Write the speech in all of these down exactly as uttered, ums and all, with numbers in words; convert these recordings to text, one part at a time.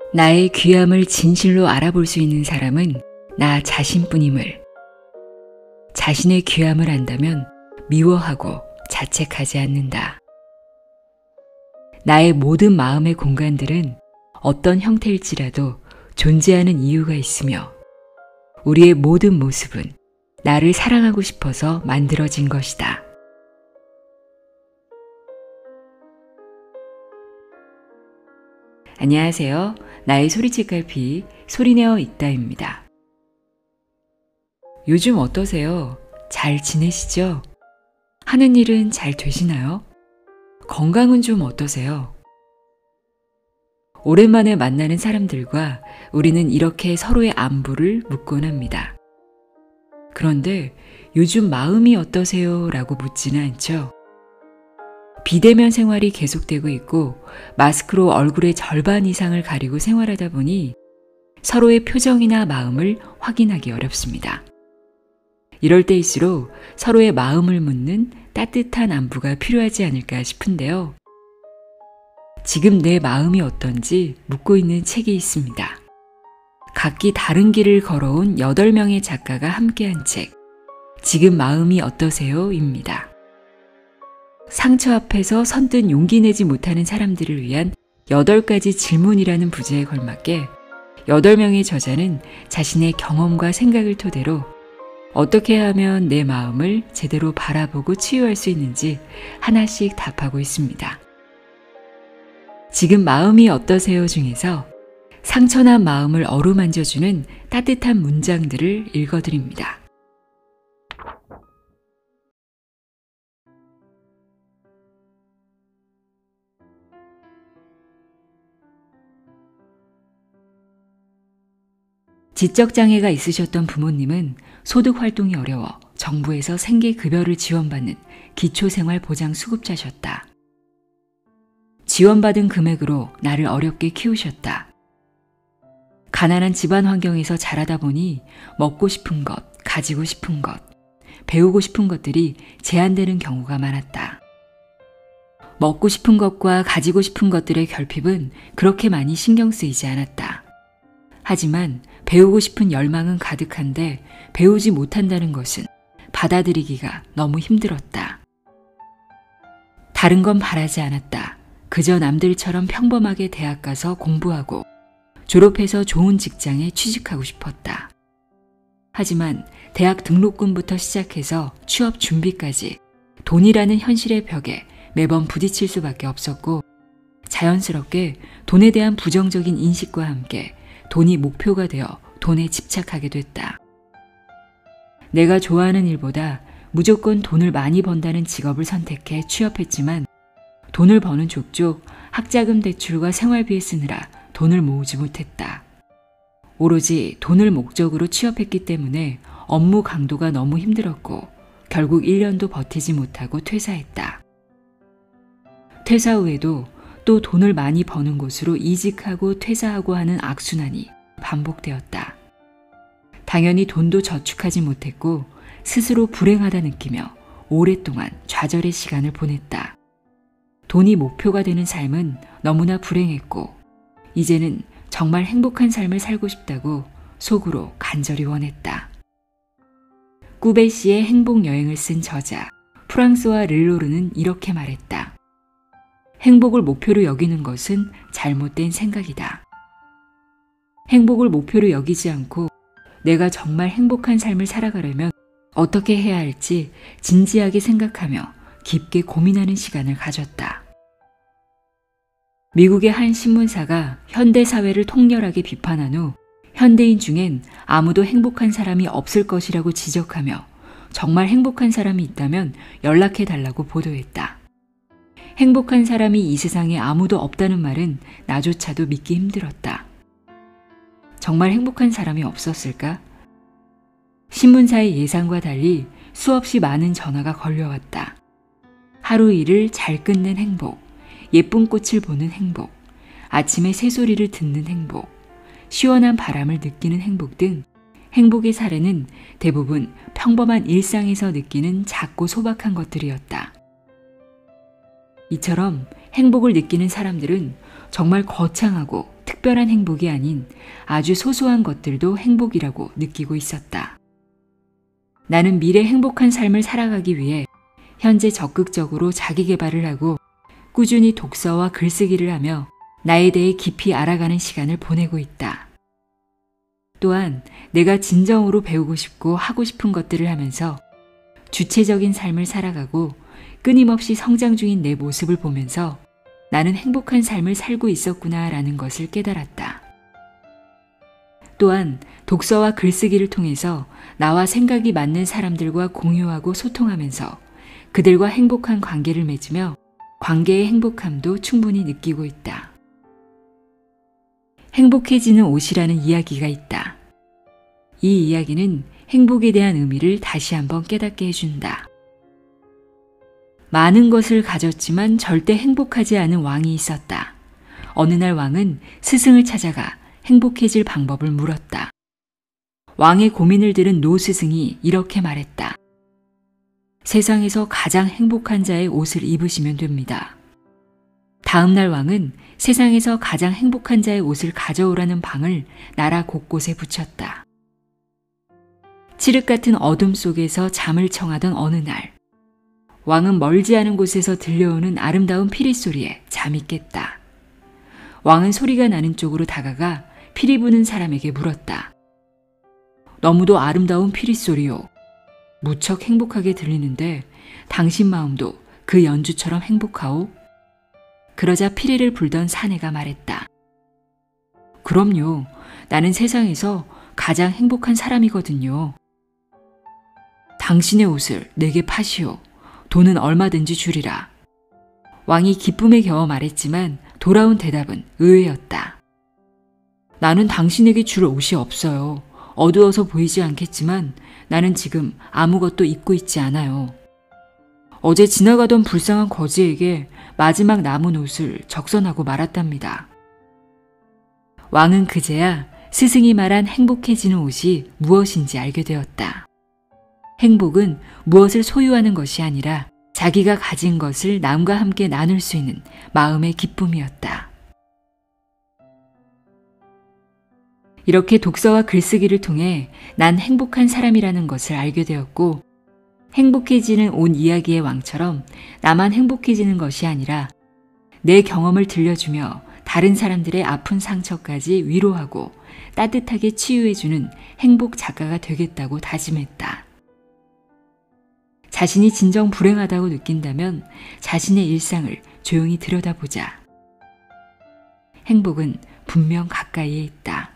나의 귀함을 진실로 알아볼 수 있는 사람은 나 자신뿐임을, 자신의 귀함을 안다면 미워하고 자책하지 않는다. 나의 모든 마음의 공간들은 어떤 형태일지라도 존재하는 이유가 있으며 우리의 모든 모습은 나를 사랑하고 싶어서 만들어진 것이다. 안녕하세요. 나의 소리책갈피 소리내어 읽다입니다. 요즘 어떠세요? 잘 지내시죠? 하는 일은 잘 되시나요? 건강은 좀 어떠세요? 오랜만에 만나는 사람들과 우리는 이렇게 서로의 안부를 묻곤 합니다. 그런데 요즘 마음이 어떠세요? 라고 묻지는 않죠. 비대면 생활이 계속되고 있고 마스크로 얼굴의 절반 이상을 가리고 생활하다 보니 서로의 표정이나 마음을 확인하기 어렵습니다. 이럴 때일수록 서로의 마음을 묻는 따뜻한 안부가 필요하지 않을까 싶은데요. 지금 내 마음이 어떤지 묻고 있는 책이 있습니다. 각기 다른 길을 걸어온 여덟 명의 작가가 함께한 책, 지금 마음이 어떠세요? 입니다. 상처 앞에서 선뜻 용기 내지 못하는 사람들을 위한 여덟 가지 질문이라는 부제에 걸맞게 여덟 명의 저자는 자신의 경험과 생각을 토대로 어떻게 하면 내 마음을 제대로 바라보고 치유할 수 있는지 하나씩 답하고 있습니다. 지금 마음이 어떠세요? 중에서 상처난 마음을 어루만져주는 따뜻한 문장들을 읽어드립니다. 지적장애가 있으셨던 부모님은 소득활동이 어려워 정부에서 생계급여를 지원받는 기초생활보장수급자셨다. 지원받은 금액으로 나를 어렵게 키우셨다. 가난한 집안 환경에서 자라다 보니 먹고 싶은 것, 가지고 싶은 것, 배우고 싶은 것들이 제한되는 경우가 많았다. 먹고 싶은 것과 가지고 싶은 것들의 결핍은 그렇게 많이 신경 쓰이지 않았다. 하지만 배우고 싶은 열망은 가득한데 배우지 못한다는 것은 받아들이기가 너무 힘들었다. 다른 건 바라지 않았다. 그저 남들처럼 평범하게 대학 가서 공부하고 졸업해서 좋은 직장에 취직하고 싶었다. 하지만 대학 등록금부터 시작해서 취업 준비까지 돈이라는 현실의 벽에 매번 부딪힐 수밖에 없었고 자연스럽게 돈에 대한 부정적인 인식과 함께 돈이 목표가 되어 돈에 집착하게 됐다. 내가 좋아하는 일보다 무조건 돈을 많이 번다는 직업을 선택해 취업했지만 돈을 버는 족족 학자금 대출과 생활비에 쓰느라 돈을 모으지 못했다. 오로지 돈을 목적으로 취업했기 때문에 업무 강도가 너무 힘들었고 결국 일 년도 버티지 못하고 퇴사했다. 퇴사 후에도 또 돈을 많이 버는 곳으로 이직하고 퇴사하고 하는 악순환이 반복되었다. 당연히 돈도 저축하지 못했고 스스로 불행하다 느끼며 오랫동안 좌절의 시간을 보냈다. 돈이 목표가 되는 삶은 너무나 불행했고 이제는 정말 행복한 삶을 살고 싶다고 속으로 간절히 원했다. 꾸베시의 행복여행을 쓴 저자 프랑스와 르로르는 이렇게 말했다. 행복을 목표로 여기는 것은 잘못된 생각이다. 행복을 목표로 여기지 않고 내가 정말 행복한 삶을 살아가려면 어떻게 해야 할지 진지하게 생각하며 깊게 고민하는 시간을 가졌다. 미국의 한 신문사가 현대 사회를 통렬하게 비판한 후 현대인 중엔 아무도 행복한 사람이 없을 것이라고 지적하며 정말 행복한 사람이 있다면 연락해 달라고 보도했다. 행복한 사람이 이 세상에 아무도 없다는 말은 나조차도 믿기 힘들었다. 정말 행복한 사람이 없었을까? 신문사의 예상과 달리 수없이 많은 전화가 걸려왔다. 하루 일을 잘 끝낸 행복, 예쁜 꽃을 보는 행복, 아침에 새소리를 듣는 행복, 시원한 바람을 느끼는 행복 등 행복의 사례는 대부분 평범한 일상에서 느끼는 작고 소박한 것들이었다. 이처럼 행복을 느끼는 사람들은 정말 거창하고 특별한 특별한 행복이 아닌 아주 소소한 것들도 행복이라고 느끼고 있었다. 나는 미래 행복한 삶을 살아가기 위해 현재 적극적으로 자기 개발을 하고 꾸준히 독서와 글쓰기를 하며 나에 대해 깊이 알아가는 시간을 보내고 있다. 또한 내가 진정으로 배우고 싶고 하고 싶은 것들을 하면서 주체적인 삶을 살아가고 끊임없이 성장 중인 내 모습을 보면서 나는 행복한 삶을 살고 있었구나라는 것을 깨달았다. 또한 독서와 글쓰기를 통해서 나와 생각이 맞는 사람들과 공유하고 소통하면서 그들과 행복한 관계를 맺으며 관계의 행복함도 충분히 느끼고 있다. 행복해지는 옷이라는 이야기가 있다. 이 이야기는 행복에 대한 의미를 다시 한번 깨닫게 해준다. 많은 것을 가졌지만 절대 행복하지 않은 왕이 있었다. 어느 날 왕은 스승을 찾아가 행복해질 방법을 물었다. 왕의 고민을 들은 노 스승이 이렇게 말했다. 세상에서 가장 행복한 자의 옷을 입으시면 됩니다. 다음 날 왕은 세상에서 가장 행복한 자의 옷을 가져오라는 방을 나라 곳곳에 붙였다. 칠흑 같은 어둠 속에서 잠을 청하던 어느 날, 왕은 멀지 않은 곳에서 들려오는 아름다운 피리 소리에 잠이 깼다. 왕은 소리가 나는 쪽으로 다가가 피리 부는 사람에게 물었다. 너무도 아름다운 피리 소리요. 무척 행복하게 들리는데 당신 마음도 그 연주처럼 행복하오? 그러자 피리를 불던 사내가 말했다. 그럼요. 나는 세상에서 가장 행복한 사람이거든요. 당신의 옷을 내게 파시오. 돈은 얼마든지 주리라. 왕이 기쁨에 겨워 말했지만 돌아온 대답은 의외였다. 나는 당신에게 줄 옷이 없어요. 어두워서 보이지 않겠지만 나는 지금 아무것도 입고 있지 않아요. 어제 지나가던 불쌍한 거지에게 마지막 남은 옷을 적선하고 말았답니다. 왕은 그제야 스승이 말한 행복해지는 옷이 무엇인지 알게 되었다. 행복은 무엇을 소유하는 것이 아니라 자기가 가진 것을 남과 함께 나눌 수 있는 마음의 기쁨이었다. 이렇게 독서와 글쓰기를 통해 난 행복한 사람이라는 것을 알게 되었고, 행복해지는 온 이야기의 왕처럼 나만 행복해지는 것이 아니라 내 경험을 들려주며 다른 사람들의 아픈 상처까지 위로하고 따뜻하게 치유해주는 행복 작가가 되겠다고 다짐했다. 자신이 진정 불행하다고 느낀다면 자신의 일상을 조용히 들여다보자. 행복은 분명 가까이에 있다.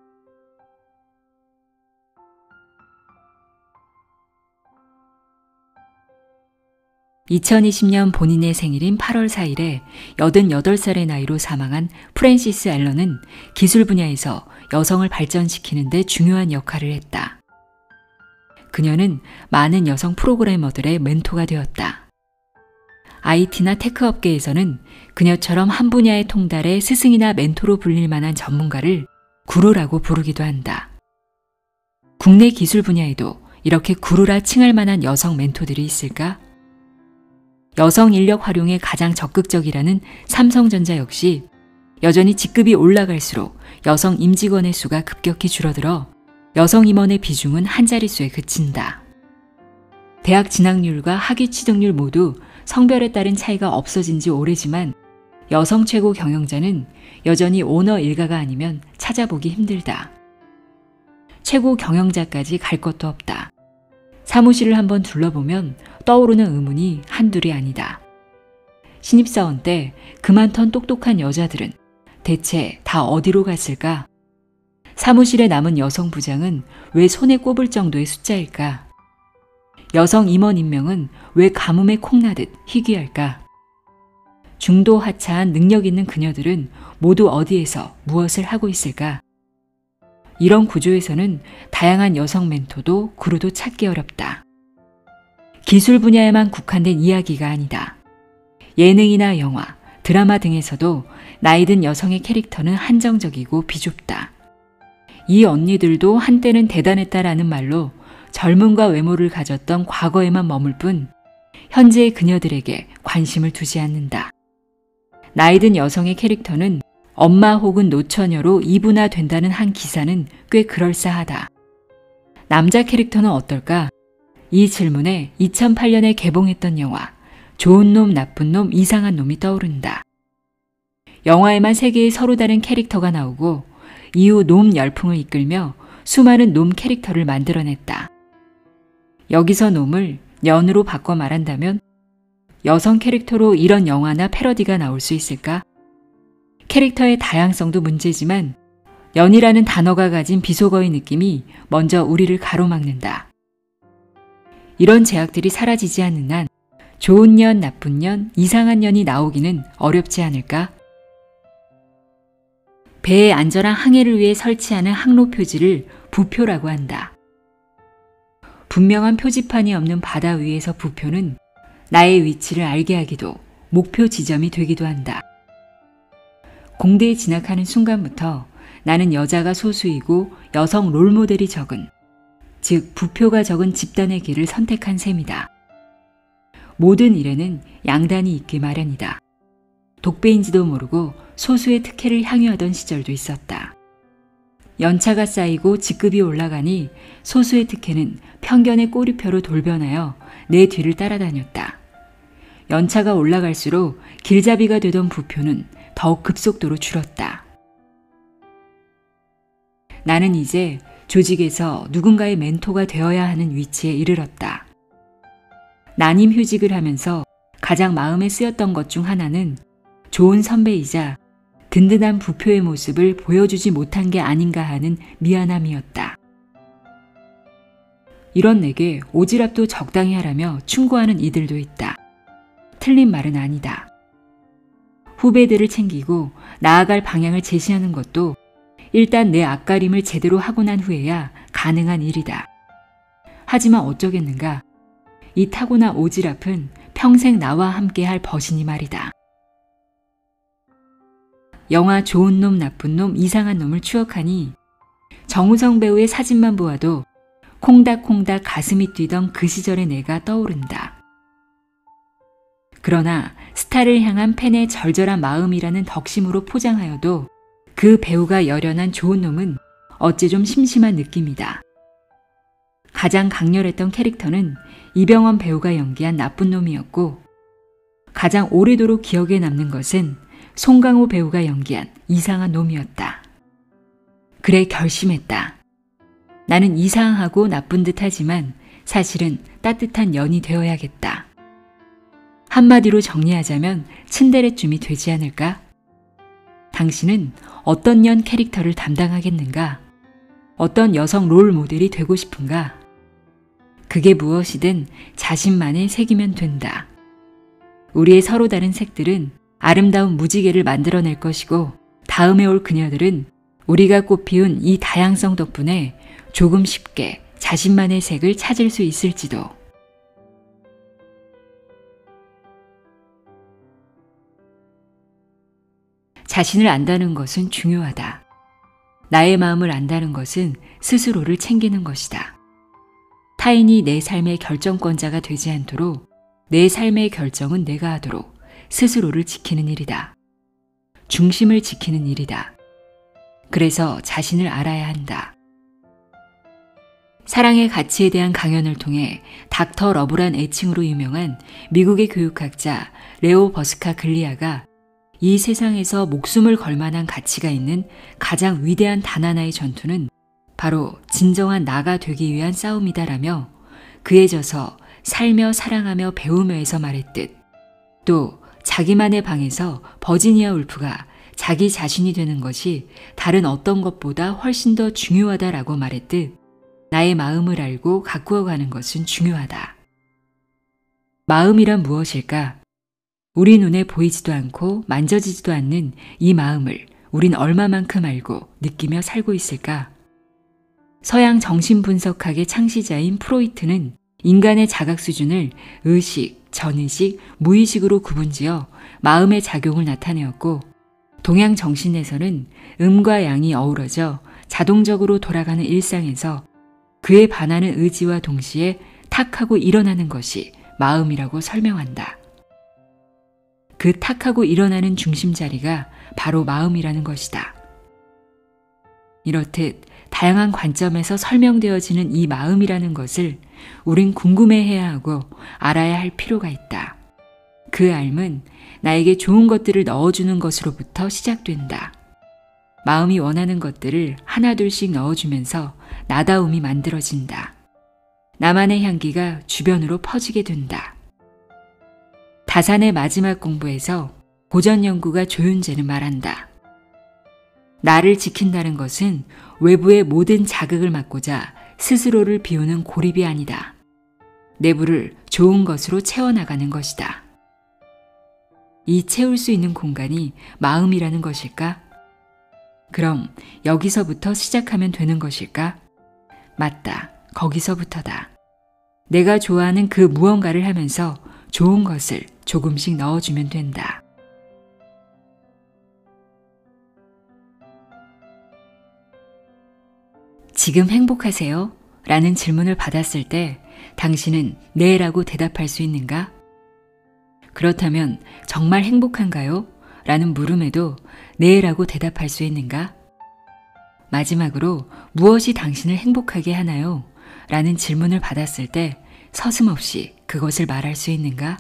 이천이십 년 본인의 생일인 팔월 사일에 여든여덟 살의 나이로 사망한 프랜시스 앨런은 기술 분야에서 여성을 발전시키는 데 중요한 역할을 했다. 그녀는 많은 여성 프로그래머들의 멘토가 되었다. 아이티나 테크 업계에서는 그녀처럼 한 분야의 통달의 스승이나 멘토로 불릴 만한 전문가를 구루라고 부르기도 한다. 국내 기술 분야에도 이렇게 구루라 칭할 만한 여성 멘토들이 있을까? 여성 인력 활용에 가장 적극적이라는 삼성전자 역시 여전히 직급이 올라갈수록 여성 임직원의 수가 급격히 줄어들어 여성 임원의 비중은 한 자릿수에 그친다. 대학 진학률과 학위 취득률 모두 성별에 따른 차이가 없어진 지 오래지만 여성 최고 경영자는 여전히 오너 일가가 아니면 찾아보기 힘들다. 최고 경영자까지 갈 것도 없다. 사무실을 한번 둘러보면 떠오르는 의문이 한둘이 아니다. 신입사원 때 그만턴 똑똑한 여자들은 대체 다 어디로 갔을까? 사무실에 남은 여성 부장은 왜 손에 꼽을 정도의 숫자일까? 여성 임원 임명은 왜 가뭄에 콩나듯 희귀할까? 중도 하차한 능력 있는 그녀들은 모두 어디에서 무엇을 하고 있을까? 이런 구조에서는 다양한 여성 멘토도 구루도 찾기 어렵다. 기술 분야에만 국한된 이야기가 아니다. 예능이나 영화, 드라마 등에서도 나이든 여성의 캐릭터는 한정적이고 비좁다. 이 언니들도 한때는 대단했다라는 말로 젊음과 외모를 가졌던 과거에만 머물 뿐 현재의 그녀들에게 관심을 두지 않는다. 나이든 여성의 캐릭터는 엄마 혹은 노처녀로 이분화된다는 한 기사는 꽤 그럴싸하다. 남자 캐릭터는 어떨까? 이 질문에 이천팔 년에 개봉했던 영화 좋은 놈, 나쁜 놈, 이상한 놈이 떠오른다. 영화에만 세 개의 서로 다른 캐릭터가 나오고 이후 놈 열풍을 이끌며 수많은 놈 캐릭터를 만들어냈다. 여기서 놈을 년으로 바꿔 말한다면 여성 캐릭터로 이런 영화나 패러디가 나올 수 있을까? 캐릭터의 다양성도 문제지만 연이라는 단어가 가진 비속어의 느낌이 먼저 우리를 가로막는다. 이런 제약들이 사라지지 않는 한 좋은 년, 나쁜 년, 이상한 년이 나오기는 어렵지 않을까? 배의 안전한 항해를 위해 설치하는 항로 표지를 부표라고 한다. 분명한 표지판이 없는 바다 위에서 부표는 나의 위치를 알게 하기도 목표 지점이 되기도 한다. 공대에 진학하는 순간부터 나는 여자가 소수이고 여성 롤모델이 적은, 즉 부표가 적은 집단의 길을 선택한 셈이다. 모든 일에는 양단이 있기 마련이다. 독배인지도 모르고 소수의 특혜를 향유하던 시절도 있었다. 연차가 쌓이고 직급이 올라가니 소수의 특혜는 편견의 꼬리표로 돌변하여 내 뒤를 따라다녔다. 연차가 올라갈수록 길잡이가 되던 부표는 더욱 급속도로 줄었다. 나는 이제 조직에서 누군가의 멘토가 되어야 하는 위치에 이르렀다. 난임 휴직을 하면서 가장 마음에 쓰였던 것 중 하나는 좋은 선배이자 든든한 부표의 모습을 보여주지 못한 게 아닌가 하는 미안함이었다. 이런 내게 오지랖도 적당히 하라며 충고하는 이들도 있다. 틀린 말은 아니다. 후배들을 챙기고 나아갈 방향을 제시하는 것도 일단 내 앞가림을 제대로 하고 난 후에야 가능한 일이다. 하지만 어쩌겠는가? 이 타고난 오지랖은 평생 나와 함께 할 벗이니 말이다. 영화 좋은 놈, 나쁜 놈, 이상한 놈을 추억하니 정우성 배우의 사진만 보아도 콩닥콩닥 가슴이 뛰던 그 시절의 내가 떠오른다. 그러나 스타를 향한 팬의 절절한 마음이라는 덕심으로 포장하여도 그 배우가 열연한 좋은 놈은 어째 좀 심심한 느낌이다. 가장 강렬했던 캐릭터는 이병헌 배우가 연기한 나쁜 놈이었고, 가장 오래도록 기억에 남는 것은 송강호 배우가 연기한 이상한 놈이었다. 그래 결심했다. 나는 이상하고 나쁜 듯 하지만 사실은 따뜻한 년이 되어야겠다. 한마디로 정리하자면 츤데레쯤이 되지 않을까? 당신은 어떤 년 캐릭터를 담당하겠는가? 어떤 여성 롤 모델이 되고 싶은가? 그게 무엇이든 자신만의 색이면 된다. 우리의 서로 다른 색들은 아름다운 무지개를 만들어낼 것이고, 다음에 올 그녀들은 우리가 꽃피운 이 다양성 덕분에 조금 쉽게 자신만의 색을 찾을 수 있을지도. 자신을 안다는 것은 중요하다. 나의 마음을 안다는 것은 스스로를 챙기는 것이다. 타인이 내 삶의 결정권자가 되지 않도록 내 삶의 결정은 내가 하도록 스스로를 지키는 일이다. 중심을 지키는 일이다. 그래서 자신을 알아야 한다. 사랑의 가치에 대한 강연을 통해 닥터 러브란 애칭으로 유명한 미국의 교육학자 레오 버스카 글리아가 이 세상에서 목숨을 걸 만한 가치가 있는 가장 위대한 단 하나의 전투는 바로 진정한 나가 되기 위한 싸움이다라며 그에 져서 살며 사랑하며 배우며에서 말했듯, 또 자기만의 방에서 버지니아 울프가 자기 자신이 되는 것이 다른 어떤 것보다 훨씬 더 중요하다라고 말했듯, 나의 마음을 알고 가꾸어 가는 것은 중요하다. 마음이란 무엇일까? 우리 눈에 보이지도 않고 만져지지도 않는 이 마음을 우린 얼마만큼 알고 느끼며 살고 있을까? 서양 정신분석학의 창시자인 프로이트는 인간의 자각 수준을 의식, 전의식, 무의식으로 구분지어 마음의 작용을 나타내었고, 동양 정신에서는 음과 양이 어우러져 자동적으로 돌아가는 일상에서 그에 반하는 의지와 동시에 탁 하고 일어나는 것이 마음이라고 설명한다. 그 탁하고 일어나는 중심자리가 바로 마음이라는 것이다. 이렇듯 다양한 관점에서 설명되어지는 이 마음이라는 것을 우린 궁금해해야 하고 알아야 할 필요가 있다. 그 알은 나에게 좋은 것들을 넣어주는 것으로부터 시작된다. 마음이 원하는 것들을 하나둘씩 넣어주면서 나다움이 만들어진다. 나만의 향기가 주변으로 퍼지게 된다. 다산의 마지막 공부에서 고전 연구가 조윤재는 말한다. 나를 지킨다는 것은 외부의 모든 자극을 막고자 스스로를 비우는 고립이 아니다. 내부를 좋은 것으로 채워나가는 것이다. 이 채울 수 있는 공간이 마음이라는 것일까? 그럼 여기서부터 시작하면 되는 것일까? 맞다. 거기서부터다. 내가 좋아하는 그 무언가를 하면서 좋은 것을 조금씩 넣어주면 된다. 지금 행복하세요? 라는 질문을 받았을 때 당신은 네 라고 대답할 수 있는가? 그렇다면 정말 행복한가요? 라는 물음에도 네 라고 대답할 수 있는가? 마지막으로 무엇이 당신을 행복하게 하나요? 라는 질문을 받았을 때 서슴없이 그것을 말할 수 있는가?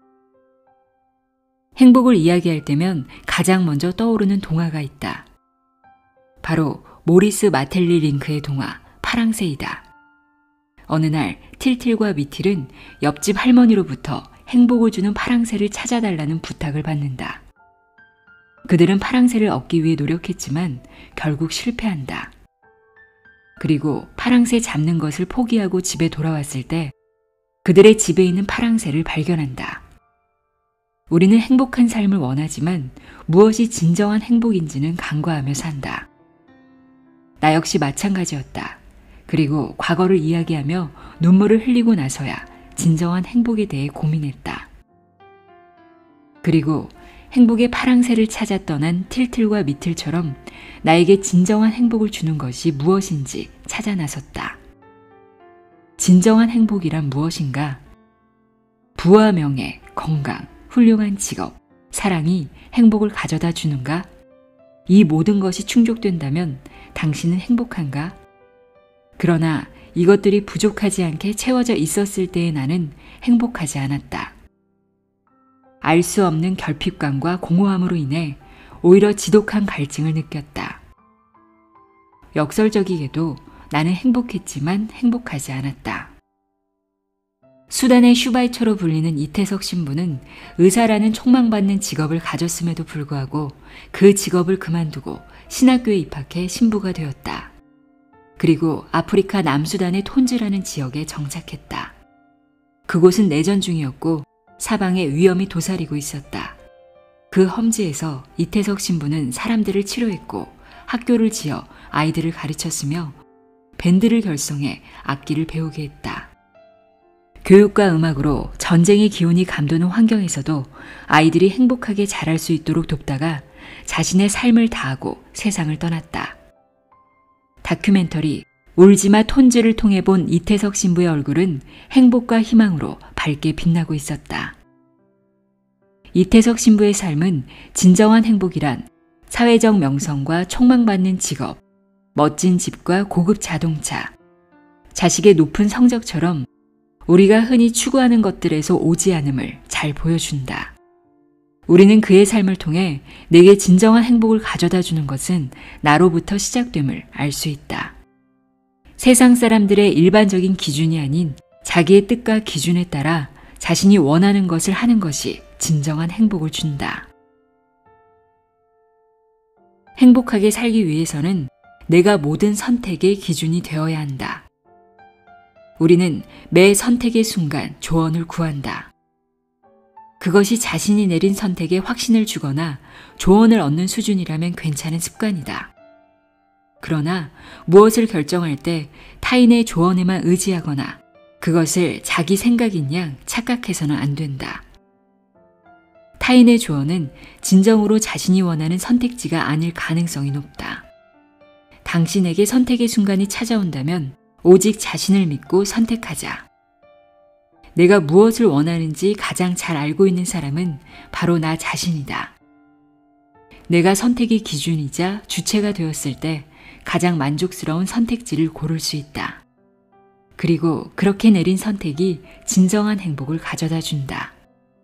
행복을 이야기할 때면 가장 먼저 떠오르는 동화가 있다. 바로 모리스 마텔리 링크의 동화 파랑새이다. 어느 날 틸틸과 미틸은 옆집 할머니로부터 행복을 주는 파랑새를 찾아달라는 부탁을 받는다. 그들은 파랑새를 얻기 위해 노력했지만 결국 실패한다. 그리고 파랑새 잡는 것을 포기하고 집에 돌아왔을 때 그들의 집에 있는 파랑새를 발견한다. 우리는 행복한 삶을 원하지만 무엇이 진정한 행복인지는 간과하며 산다. 나 역시 마찬가지였다. 그리고 과거를 이야기하며 눈물을 흘리고 나서야 진정한 행복에 대해 고민했다. 그리고 행복의 파랑새를 찾아 떠난 틸틸과 미틸처럼 나에게 진정한 행복을 주는 것이 무엇인지 찾아 나섰다. 진정한 행복이란 무엇인가? 부와 명예, 건강, 훌륭한 직업, 사랑이 행복을 가져다 주는가? 이 모든 것이 충족된다면 당신은 행복한가? 그러나 이것들이 부족하지 않게 채워져 있었을 때의 나는 행복하지 않았다. 알 수 없는 결핍감과 공허함으로 인해 오히려 지독한 갈증을 느꼈다. 역설적이게도 나는 행복했지만 행복하지 않았다. 수단의 슈바이처로 불리는 이태석 신부는 의사라는 촉망받는 직업을 가졌음에도 불구하고 그 직업을 그만두고 신학교에 입학해 신부가 되었다. 그리고 아프리카 남수단의 톤즈라는 지역에 정착했다. 그곳은 내전 중이었고 사방에 위험이 도사리고 있었다. 그 험지에서 이태석 신부는 사람들을 치료했고 학교를 지어 아이들을 가르쳤으며 밴드를 결성해 악기를 배우게 했다. 교육과 음악으로 전쟁의 기운이 감도는 환경에서도 아이들이 행복하게 자랄 수 있도록 돕다가 자신의 삶을 다하고 세상을 떠났다. 다큐멘터리 울지마 톤즈를 통해 본 이태석 신부의 얼굴은 행복과 희망으로 밝게 빛나고 있었다. 이태석 신부의 삶은 진정한 행복이란 사회적 명성과 촉망받는 직업, 멋진 집과 고급 자동차, 자식의 높은 성적처럼 우리가 흔히 추구하는 것들에서 오지 않음을 잘 보여준다. 우리는 그의 삶을 통해 내게 진정한 행복을 가져다 주는 것은 나로부터 시작됨을 알 수 있다. 세상 사람들의 일반적인 기준이 아닌 자기의 뜻과 기준에 따라 자신이 원하는 것을 하는 것이 진정한 행복을 준다. 행복하게 살기 위해서는 내가 모든 선택의 기준이 되어야 한다. 우리는 매 선택의 순간 조언을 구한다. 그것이 자신이 내린 선택에 확신을 주거나 조언을 얻는 수준이라면 괜찮은 습관이다. 그러나 무엇을 결정할 때 타인의 조언에만 의지하거나 그것을 자기 생각인 양 착각해서는 안 된다. 타인의 조언은 진정으로 자신이 원하는 선택지가 아닐 가능성이 높다. 당신에게 선택의 순간이 찾아온다면 오직 자신을 믿고 선택하자. 내가 무엇을 원하는지 가장 잘 알고 있는 사람은 바로 나 자신이다. 내가 선택의 기준이자 주체가 되었을 때 가장 만족스러운 선택지를 고를 수 있다. 그리고 그렇게 내린 선택이 진정한 행복을 가져다 준다.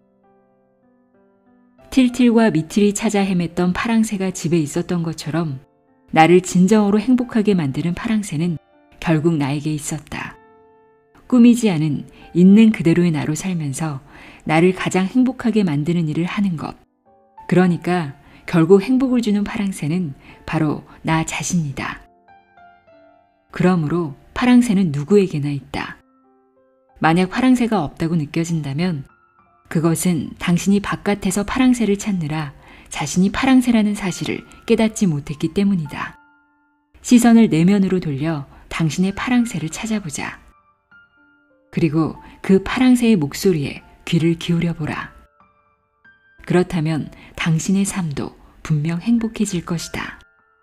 틸틸과 미틸이 찾아 헤맸던 파랑새가 집에 있었던 것처럼 나를 진정으로 행복하게 만드는 파랑새는 결국 나에게 있었다. 꾸미지 않은 있는 그대로의 나로 살면서 나를 가장 행복하게 만드는 일을 하는 것. 그러니까 결국 행복을 주는 파랑새는 바로 나 자신이다. 그러므로 파랑새는 누구에게나 있다. 만약 파랑새가 없다고 느껴진다면 그것은 당신이 바깥에서 파랑새를 찾느라 자신이 파랑새라는 사실을 깨닫지 못했기 때문이다. 시선을 내면으로 돌려 당신의 파랑새를 찾아보자. 그리고 그 파랑새의 목소리에 귀를 기울여 보라. 그렇다면 당신의 삶도 분명 행복해질 것이다.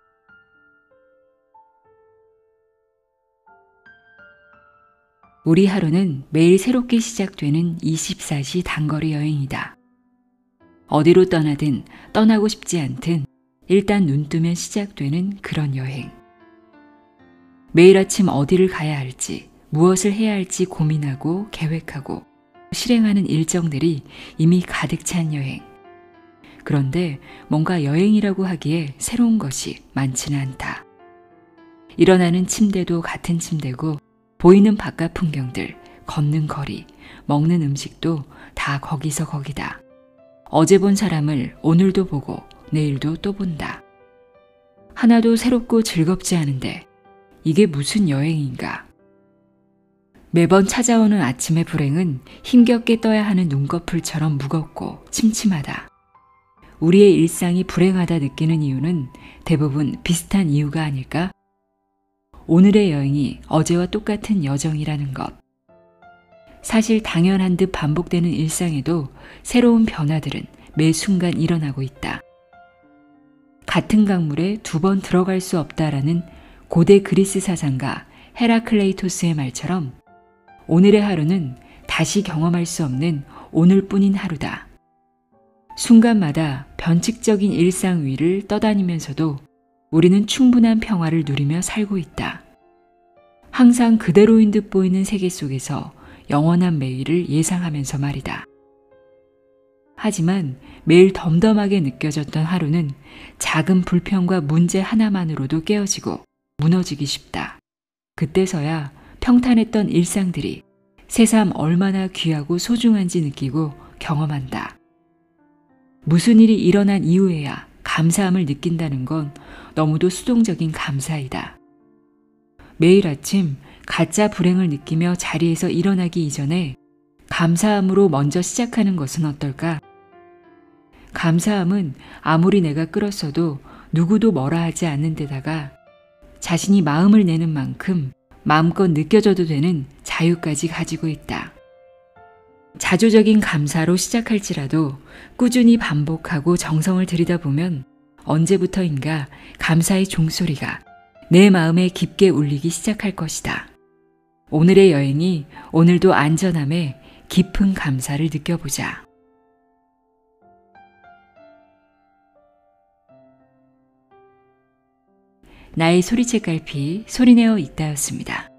우리 하루는 매일 새롭게 시작되는 이십사 시 단거리 여행이다. 어디로 떠나든 떠나고 싶지 않든 일단 눈 뜨면 시작되는 그런 여행. 매일 아침 어디를 가야 할지, 무엇을 해야 할지 고민하고 계획하고 실행하는 일정들이 이미 가득 찬 여행. 그런데 뭔가 여행이라고 하기에 새로운 것이 많지는 않다. 일어나는 침대도 같은 침대고 보이는 바깥 풍경들, 걷는 거리, 먹는 음식도 다 거기서 거기다. 어제 본 사람을 오늘도 보고 내일도 또 본다. 하나도 새롭고 즐겁지 않은데 이게 무슨 여행인가? 매번 찾아오는 아침의 불행은 힘겹게 떠야 하는 눈꺼풀처럼 무겁고 침침하다. 우리의 일상이 불행하다 느끼는 이유는 대부분 비슷한 이유가 아닐까? 오늘의 여행이 어제와 똑같은 여정이라는 것. 사실 당연한 듯 반복되는 일상에도 새로운 변화들은 매 순간 일어나고 있다. 같은 강물에 두 번 들어갈 수 없다라는 고대 그리스 사상가 헤라클레이토스의 말처럼 오늘의 하루는 다시 경험할 수 없는 오늘뿐인 하루다. 순간마다 변칙적인 일상 위를 떠다니면서도 우리는 충분한 평화를 누리며 살고 있다. 항상 그대로인 듯 보이는 세계 속에서 영원한 매일을 예상하면서 말이다. 하지만 매일 덤덤하게 느껴졌던 하루는 작은 불평과 문제 하나만으로도 깨어지고 무너지기 쉽다. 그때서야 평탄했던 일상들이 새삼 얼마나 귀하고 소중한지 느끼고 경험한다. 무슨 일이 일어난 이후에야 감사함을 느낀다는 건 너무도 수동적인 감사이다. 매일 아침 가짜 불행을 느끼며 자리에서 일어나기 이전에 감사함으로 먼저 시작하는 것은 어떨까? 감사함은 아무리 내가 끌었어도 누구도 뭐라 하지 않는 데다가 자신이 마음을 내는 만큼 마음껏 느껴져도 되는 자유까지 가지고 있다. 자조적인 감사로 시작할지라도 꾸준히 반복하고 정성을 들이다 보면 언제부터인가 감사의 종소리가 내 마음에 깊게 울리기 시작할 것이다. 오늘의 여행이 오늘도 안전함에 깊은 감사를 느껴보자. 나의 소리책 갈피 소리내어 읽다였습니다.